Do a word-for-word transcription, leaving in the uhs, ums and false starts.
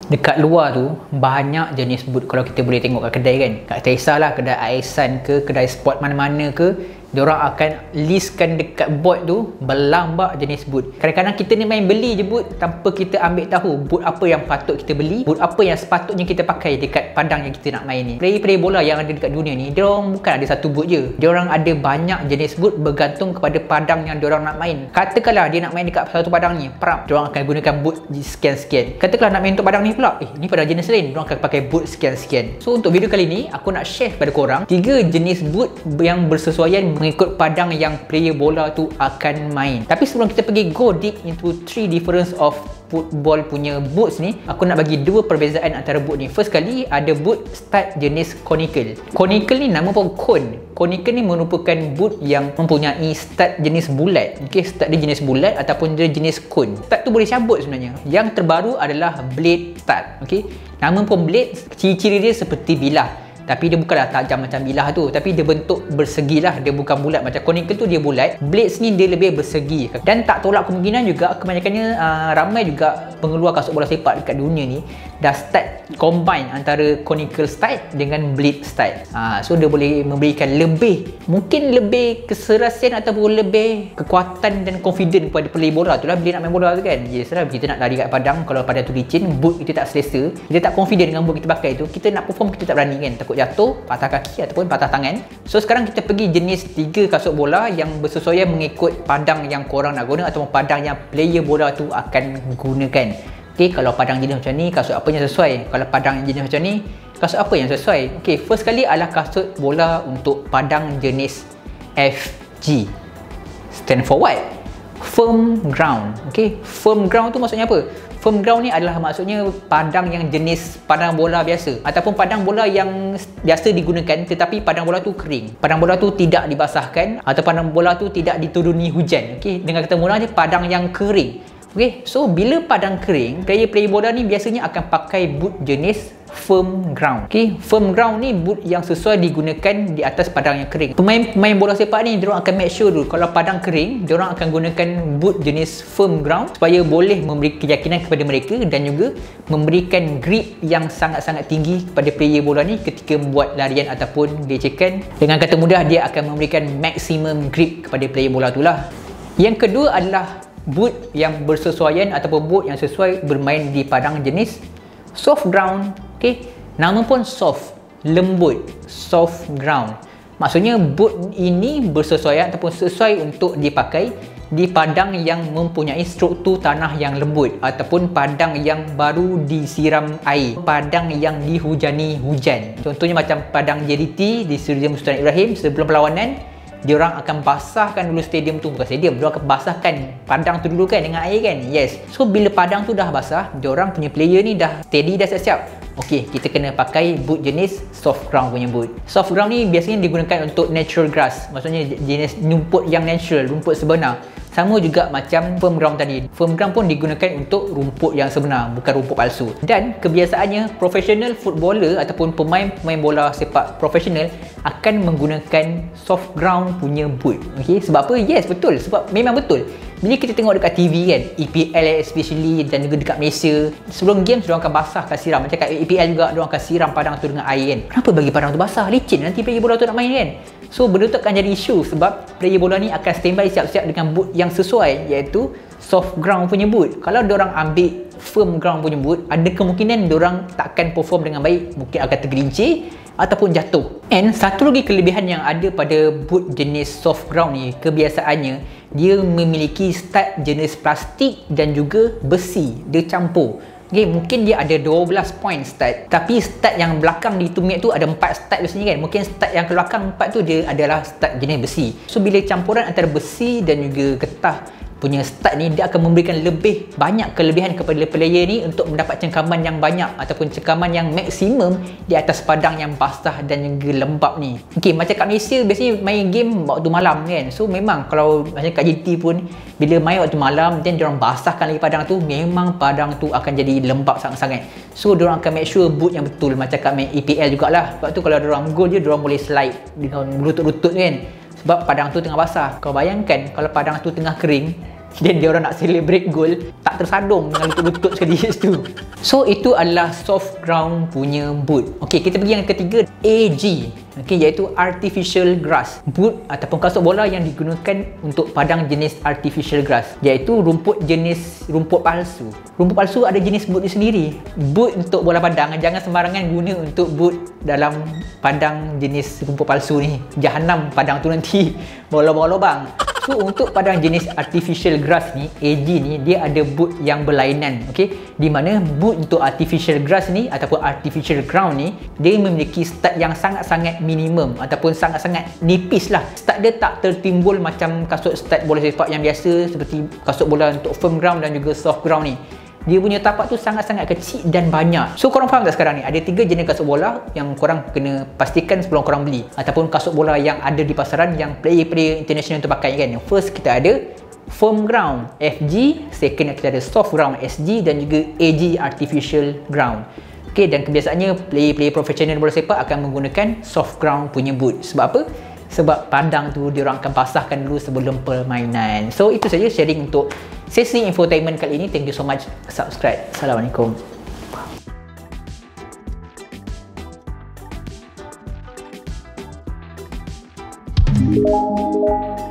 Dekat luar tu banyak jenis boot kalau kita boleh tengok kat kedai kan. Tak kisahlah kedai Aisan ke, kedai sport mana-mana ke, diorang akan listkan dekat board tu berlambak jenis boot. Kadang-kadang kita ni main beli je boot tanpa kita ambil tahu boot apa yang patut kita beli, boot apa yang sepatutnya kita pakai dekat padang yang kita nak main ni. Player-player bola yang ada dekat dunia ni, diorang bukan ada satu boot je. Diorang ada banyak jenis boot bergantung kepada padang yang diorang nak main. Katakanlah dia nak main dekat satu padang ni, perap, diorang akan gunakan boot sekian-sekian. Katakanlah nak main untuk padang ni pula, eh ni padang jenis lain, diorang akan pakai boot sekian-sekian. So untuk video kali ni aku nak share kepada korang tiga jenis boot yang bersesuaian mengikut padang yang player bola tu akan main. Tapi sebelum kita pergi go deep into three difference of football punya boots ni, aku nak bagi dua perbezaan antara boot ni. First kali ada boot stud jenis conical. Conical ni nama pun cone. Conical ni merupakan boot yang mempunyai stud jenis bulat. Okey, stud dia jenis bulat ataupun dia jenis cone. Stud tu boleh cabut sebenarnya. Yang terbaru adalah blade stud. Okey, nama pun blade, ciri-ciri dia seperti bilah. Tapi dia bukanlah tajam macam bilah tu, tapi dia bentuk bersegi lah, dia bukan bulat. Macam conical tu dia bulat, blades ni dia lebih bersegi. Dan tak tolak kemungkinan juga, kebanyakannya uh, ramai juga pengeluar kasut bola sepak dekat dunia ni dah start combine antara conical stud dengan blade stud. uh, So dia boleh memberikan lebih, mungkin lebih keserasian ataupun lebih kekuatan dan confident kepada player bola tu lah bila nak main bola tu kan. Yes lah, kita nak lari kat padang, kalau padang tu licin, boot kita tak selesa, kita tak confident dengan boot kita pakai tu, kita nak perform kita tak berani kan, takut jatuh, patah kaki ataupun patah tangan. So sekarang kita pergi jenis tiga kasut bola yang bersesuaian mengikut padang yang korang nak guna ataupun padang yang player bola tu akan gunakan. Okay, kalau padang jenis macam ni, kasut apa yang sesuai? Kalau padang jenis macam ni, kasut apa yang sesuai? Okay, first kali adalah kasut bola untuk padang jenis F G. Stand for what? Firm ground. Okay, firm ground tu maksudnya apa? Firm ground ni adalah maksudnya padang yang jenis padang bola biasa ataupun padang bola yang biasa digunakan tetapi padang bola tu kering. Padang bola tu tidak dibasahkan atau padang bola tu tidak dituruni hujan. Okey, dengan kata mudah je padang yang kering. Okey, so bila padang kering, player-player bola ni biasanya akan pakai boot jenis firm ground. Okey, firm ground ni boot yang sesuai digunakan di atas padang yang kering. Pemain-pemain bola sepak ni diorang akan make sure dulu kalau padang kering, diorang akan gunakan boot jenis firm ground supaya boleh memberi keyakinan kepada mereka dan juga memberikan grip yang sangat-sangat tinggi kepada player bola ni ketika membuat larian ataupun gecekan. Dengan kata mudah, dia akan memberikan maximum grip kepada player bola tu lah. Yang kedua adalah boot yang bersesuaian ataupun boot yang sesuai bermain di padang jenis soft ground. Okey, nama pun soft, lembut, soft ground. Maksudnya boot ini bersesuaian ataupun sesuai untuk dipakai di padang yang mempunyai struktur tanah yang lembut ataupun padang yang baru disiram air, padang yang dihujani hujan. Contohnya macam padang J D T di Stadium Sultan Ibrahim sebelum perlawanan, diorang akan basahkan dulu stadium tu, bukan stadium, diorang akan basahkan padang tu dulu kan dengan air kan. Yes, so bila padang tu dah basah, diorang punya player ni dah steady, dah siap-siap. Okey, kita kena pakai boot jenis soft ground punya boot. Soft ground ni biasanya digunakan untuk natural grass, maksudnya jenis rumput yang natural, rumput sebenar. Sama juga macam firm ground tadi. Firm ground pun digunakan untuk rumput yang sebenar, bukan rumput palsu. Dan kebiasaannya professional footballer ataupun pemain-pemain bola sepak profesional akan menggunakan soft ground punya boot. Okey, sebab apa? Yes, betul. Sebab memang betul. Bila kita tengok dekat T V kan, E P L especially dan juga dekat Malaysia, sebelum games diorang akan basah, akan siram. Macam kat E P L juga, diorang akan siram padang tu dengan air kan. Kenapa bagi padang tu basah? Licin nanti player bola tu nak main kan. So benda tu akan jadi isu sebab player bola ni akan standby siap-siap dengan boot yang sesuai, iaitu soft ground punya boot. Kalau diorang ambil firm ground punya boot, ada kemungkinan diorang takkan perform dengan baik, mungkin akan tergelincir ataupun jatuh. And satu lagi kelebihan yang ada pada boot jenis soft ground ni, kebiasaannya dia memiliki stud jenis plastik dan juga besi, dia campur. Okay, mungkin dia ada dua belas point stud, tapi stud yang belakang di tumit tu ada empat stud biasanya kan. Mungkin stud yang ke belakang empat tu dia adalah stud jenis besi. So bila campuran antara besi dan juga getah punya stud ni, dia akan memberikan lebih banyak kelebihan kepada player ni untuk mendapat cengkaman yang banyak ataupun cengkaman yang maksimum di atas padang yang basah dan juga lembap ni. Okey, macam kat Malaysia biasanya main game waktu malam kan. So memang kalau macam kat J T pun bila main waktu malam dan diorang basahkan lagi padang tu, memang padang tu akan jadi lembap sangat-sangat. So diorang akan make sure boot yang betul, macam kat main E P L jugalah. Sebab tu kalau diorang goal je, diorang boleh slide dengan lutut-lutut kan, sebab padang tu tengah basah. Kau bayangkan kalau padang tu tengah kering, dan dia orang nak celebrate gol, tak tersadung dengan lutut-lutut sekali kat situ. So itu adalah soft ground punya boot. Okey, kita pergi yang ketiga, A G. Okey, iaitu artificial grass. Boot ataupun kasut bola yang digunakan untuk padang jenis artificial grass, iaitu rumput jenis rumput palsu. Rumput palsu ada jenis boot dia sendiri. Boot untuk bola padang, jangan sembarangan guna untuk boot dalam padang jenis rumput palsu ni. Jahanam padang tu nanti bola-bola bang. So untuk padang jenis artificial grass ni, A G ni, dia ada boot yang berlainan. Okey, di mana boot untuk artificial grass ni ataupun artificial ground ni, dia memiliki stud yang sangat-sangat minimum ataupun sangat-sangat nipis lah. Stud dia tak tertimbul macam kasut stud bola sepak yang biasa seperti kasut bola untuk firm ground dan juga soft ground ni. Dia punya tapak tu sangat-sangat kecil dan banyak. So korang faham tak sekarang ni? Ada tiga jenis kasut bola yang korang kena pastikan sebelum korang beli, ataupun kasut bola yang ada di pasaran yang player-player international tu pakai kan. First kita ada firm ground F G, second kita ada soft ground S G, dan juga A G artificial ground. Okay, dan kebiasaannya player-player profesional bola sepak akan menggunakan soft ground punya boot. Sebab apa? Sebab padang tu diorang akan basahkan dulu sebelum permainan. So itu saja sharing untuk sesi infotainment kali ini. Thank you so much. Subscribe. Assalamualaikum.